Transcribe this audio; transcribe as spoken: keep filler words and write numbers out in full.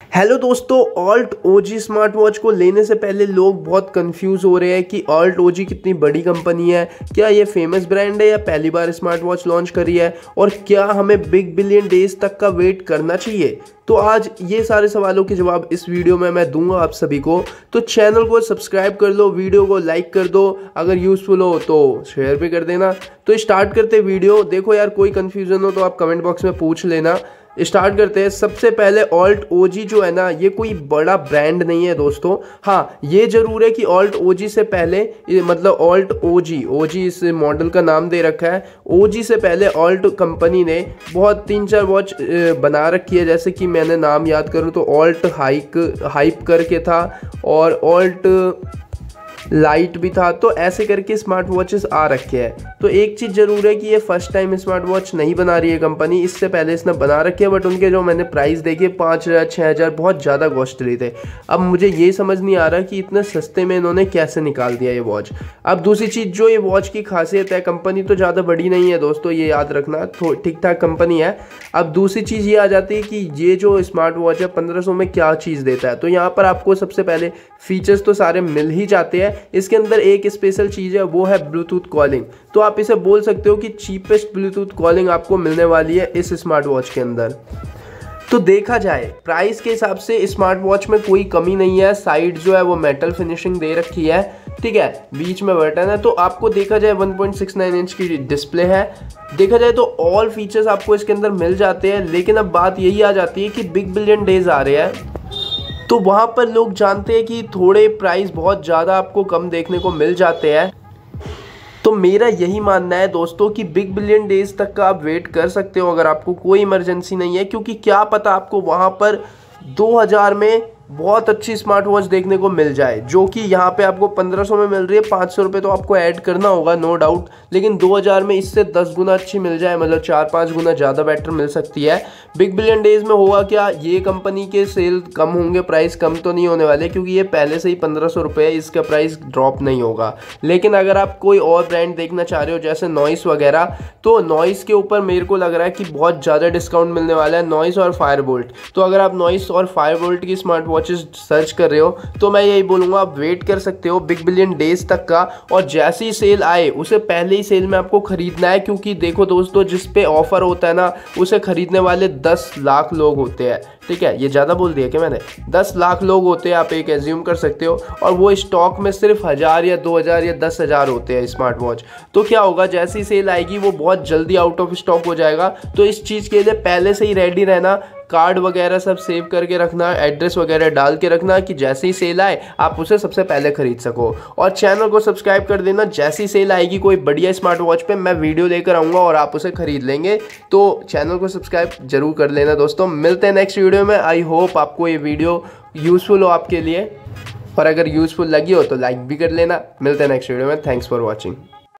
Hello दोस्तों, alt ओजी smart watch को लेने से पहले लोग बहुत कंफ्यूज हो रहे हैं कि ऑल्ट ओजी कितनी बड़ी कंपनी है, क्या ये फेमस ब्रांड है या पहली बार स्मार्ट वॉच लॉन्च करी है, और क्या हमें बिग बिलियन डेज तक का वेट करना चाहिए। तो आज ये सारे सवालों के जवाब इस वीडियो में मैं दूंगा आप सभी को। तो चैनल को सब्सक्राइब कर लो, वीडियो को लाइक कर दो, अगर यूजफुल हो तो शेयर भी कर देना। तो स्टार्ट करते वीडियो। देखो यार, कोई कंफ्यूजन हो तो आप कमेंट बॉक्स में पूछ लेना। स्टार्ट करते हैं। सबसे पहले ऑल्ट ओजी जो है ना, ये कोई बड़ा ब्रांड नहीं है दोस्तों। हाँ, ये जरूर है कि ऑल्ट ओजी से पहले, मतलब ऑल्ट ओजी ओजी इस मॉडल का नाम दे रखा है। ओजी से पहले ऑल्ट कंपनी ने बहुत तीन चार वॉच बना रखी है, जैसे कि मैंने नाम याद करूँ तो ऑल्ट हाइक हाइप करके था, और ऑल्ट लाइट भी था। तो ऐसे करके स्मार्ट वॉचेस आ रखे हैं। तो एक चीज़ ज़रूर है कि ये फर्स्ट टाइम स्मार्ट वॉच नहीं बना रही है कंपनी, इससे पहले इसने बना रखे है, बट उनके जो मैंने प्राइस देखे पाँच हज़ार छः हज़ार बहुत ज़्यादा कॉस्टली थे। अब मुझे ये समझ नहीं आ रहा कि इतने सस्ते में इन्होंने कैसे निकाल दिया ये वॉच। अब दूसरी चीज़, जो ये वॉच की खासियत है, कंपनी तो ज़्यादा बड़ी नहीं है दोस्तों, ये याद रखना, ठीक ठाक कंपनी है। अब दूसरी चीज़ ये आ जाती है कि ये जो स्मार्ट वॉच है पंद्रह सौ में क्या चीज़ देता है। तो यहाँ पर आपको सबसे पहले फीचर्स तो सारे मिल ही जाते हैं। इसके अंदर एक स्पेशल चीज़ है, वो है ब्लूटूथ कॉलिंग। तो आप इसे बोल सकते हो कि चीपेस्ट ब्लूटूथ कॉलिंग आपको मिलने वाली है इस स्मार्ट वॉच के अंदर। तो देखा जाए प्राइस के हिसाब से स्मार्ट वॉच में कोई कमी नहीं है। साइड जो है वो मेटल फिनिशिंग दे रखी है, ठीक है, बीच में बटन है। तो आपको देखा जाए one point six nine inch की डिस्प्ले है। देखा जाए तो ऑल फीचर्स आपको इसके अंदर मिल जाते हैं। लेकिन अब बात यही आ जाती है कि बिग बिलियन डेज आ रहे हैं, तो वहाँ पर लोग जानते हैं कि थोड़े प्राइस बहुत ज़्यादा आपको कम देखने को मिल जाते हैं। तो मेरा यही मानना है दोस्तों कि बिग बिलियन डेज तक का आप वेट कर सकते हो अगर आपको कोई इमरजेंसी नहीं है, क्योंकि क्या पता आपको वहाँ पर दो हज़ार में बहुत अच्छी स्मार्ट वॉच देखने को मिल जाए, जो कि यहाँ पे आपको पंद्रह सौ में मिल रही है। पाँच सौ रुपये तो आपको ऐड करना होगा नो डाउट, लेकिन दो हज़ार में इससे दस गुना अच्छी मिल जाए, मतलब चार पाँच गुना ज़्यादा बेटर मिल सकती है। बिग बिलियन डेज में होगा क्या, ये कंपनी के सेल कम होंगे, प्राइस कम तो नहीं होने वाले, क्योंकि ये पहले से ही पंद्रह सौ रुपये है, इसका प्राइस ड्रॉप नहीं होगा। लेकिन अगर आप कोई और ब्रांड देखना चाह रहे हो जैसे नॉइस वगैरह, तो नॉइस के ऊपर मेरे को लग रहा है कि बहुत ज़्यादा डिस्काउंट मिलने वाला है, नॉइस और फायरबोल्ट। तो अगर आप नॉइस और फायरबोल्ट की स्मार्ट वॉचेस सर्च कर रहे हो तो मैं यही बोलूँगा, आप वेट कर सकते हो बिग बिलियन डेज तक का, और जैसे ही सेल आए उसे पहले ही सेल में आपको खरीदना है। क्योंकि देखो दोस्तों, जिस पे ऑफर होता है ना, उसे खरीदने वाले दस लाख लोग होते हैं, ठीक है, ये ज़्यादा बोल दिया क्या मैंने, दस लाख लोग होते हैं, आप एक एज्यूम कर सकते हो, और वो स्टॉक में सिर्फ हज़ार या दो हज़ार या दस हज़ार होते हैं स्मार्ट वॉच। तो क्या होगा, जैसी सेल आएगी वो बहुत जल्दी आउट ऑफ स्टॉक हो जाएगा। तो इस चीज़ के लिए पहले से ही रेडी रहना, कार्ड वगैरह सब सेव करके रखना, एड्रेस वगैरह डाल के रखना कि जैसे ही सेल आए आप उसे सबसे पहले खरीद सको। और चैनल को सब्सक्राइब कर देना, जैसी सेल आएगी कोई बढ़िया स्मार्ट वॉच पे मैं वीडियो लेकर आऊँगा और आप उसे खरीद लेंगे। तो चैनल को सब्सक्राइब जरूर कर लेना दोस्तों। मिलते हैं नेक्स्ट वीडियो में। आई होप आपको ये वीडियो यूज़फुल हो आपके लिए, और अगर यूज़फुल लगी हो तो लाइक भी कर लेना। मिलते हैं नेक्स्ट वीडियो में। Thanks for watching.